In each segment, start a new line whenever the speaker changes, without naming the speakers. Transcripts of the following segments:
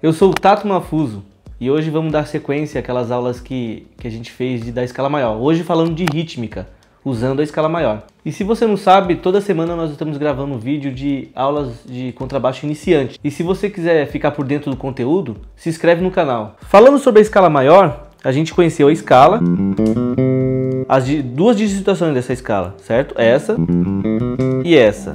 Eu sou o Tato Mafuso e hoje vamos dar sequência àquelas aulas que a gente fez da escala maior. Hoje falando de rítmica, usando a escala maior. E se você não sabe, toda semana nós estamos gravando um vídeo de aulas de contrabaixo iniciante. E se você quiser ficar por dentro do conteúdo, se inscreve no canal. Falando sobre a escala maior, a gente conheceu a escala, as duas digitações dessa escala, certo? Essa e essa,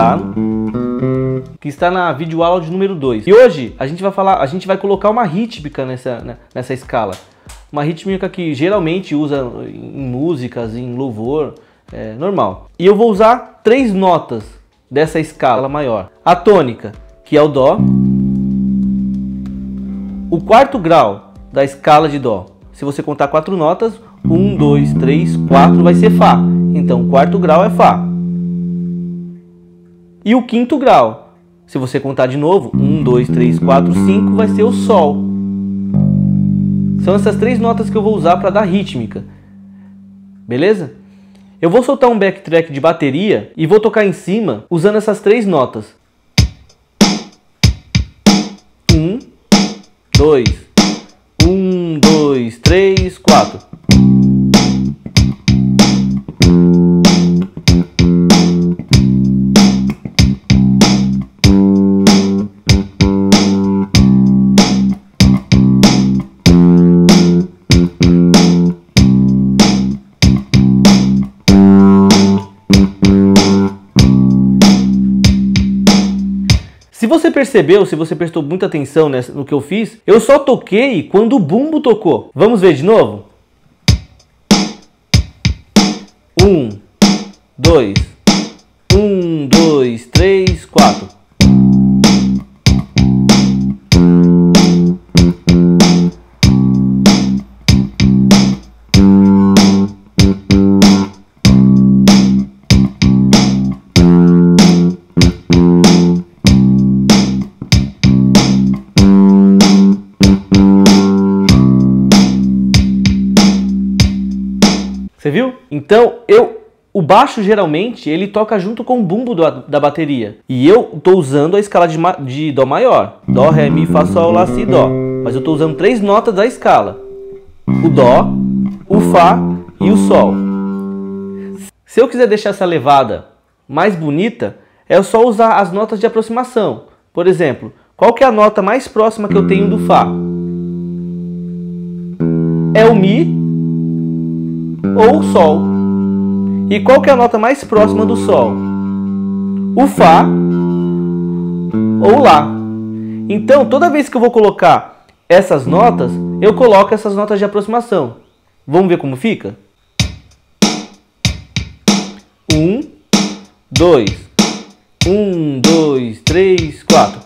que está na videoaula de número 2. E hoje a gente vai colocar uma rítmica nessa escala. Uma rítmica que geralmente usa em músicas, em louvor, normal. E eu vou usar 3 notas dessa escala maior. A tônica, que é o Dó. O quarto grau da escala de Dó. Se você contar 4 notas, 1, 2, 3, 4 vai ser Fá. Então o quarto grau é Fá. E o quinto grau, se você contar de novo, 1, 2, 3, 4, 5, vai ser o Sol. São essas 3 notas que eu vou usar para dar rítmica. Beleza? Eu vou soltar um backtrack de bateria e vou tocar em cima usando essas 3 notas. 1, 2, 1, 2, 3, 4. Se você percebeu, se você prestou muita atenção no que eu fiz, eu só toquei quando o bumbo tocou. Vamos ver de novo? 1, 2, 1, 2, 3, 4. Você viu? Então, o baixo geralmente ele toca junto com o bumbo da bateria. E eu estou usando a escala de Dó maior. Dó, Ré, Mi, Fá, Sol, Lá, Si, Dó. Mas eu estou usando 3 notas da escala. O Dó, o Fá e o Sol. Se eu quiser deixar essa levada mais bonita, é só usar as notas de aproximação. Por exemplo, qual que é a nota mais próxima que eu tenho do Fá? É o Mi ou o Sol. E qual que é a nota mais próxima do Sol? O Fá ou Lá. Então, toda vez que eu vou colocar essas notas, eu coloco essas notas de aproximação. Vamos ver como fica? 1, 2, 1, 2, 3, 4.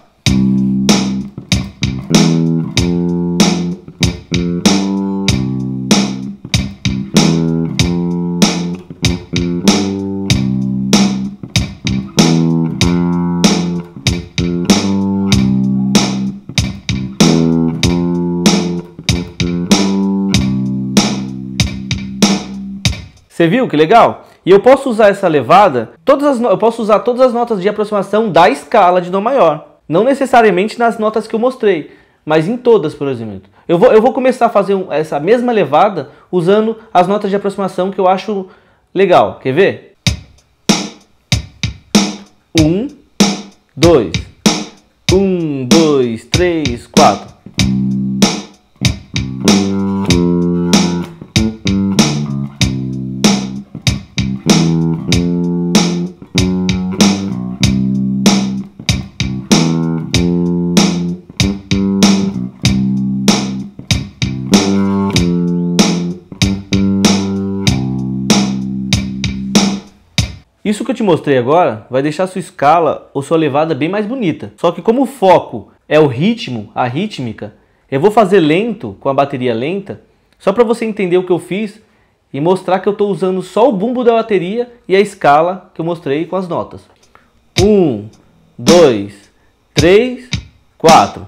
Você viu que legal? E eu posso usar essa levada, eu posso usar todas as notas de aproximação da escala de Dó maior. Não necessariamente nas notas que eu mostrei, mas em todas, por exemplo. Eu vou começar a fazer essa mesma levada usando as notas de aproximação que eu acho legal. Quer ver? 1, 2, 1, 2, 3, 4. Isso que eu te mostrei agora vai deixar sua escala ou sua levada bem mais bonita. Só que como o foco é o ritmo, a rítmica, eu vou fazer lento, com a bateria lenta, só para você entender o que eu fiz e mostrar que eu estou usando só o bumbo da bateria e a escala que eu mostrei com as notas. 1, 2, 3, 4.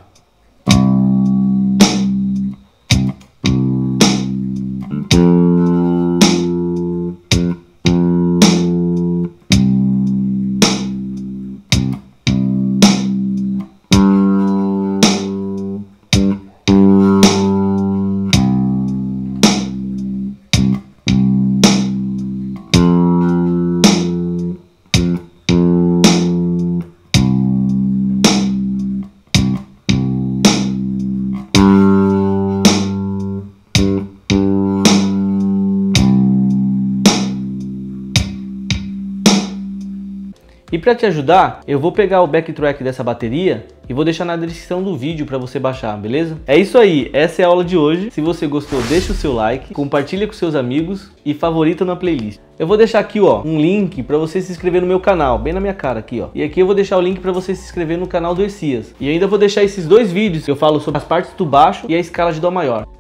E para te ajudar, eu vou pegar o backtrack dessa bateria e vou deixar na descrição do vídeo para você baixar, beleza? É isso aí, essa é a aula de hoje. Se você gostou, deixa o seu like, compartilha com seus amigos e favorita na playlist. Eu vou deixar aqui, ó, um link para você se inscrever no meu canal, bem na minha cara aqui, ó. E aqui eu vou deixar o link para você se inscrever no canal do Essias. E ainda vou deixar esses dois vídeos que eu falo sobre as partes do baixo e a escala de dó maior.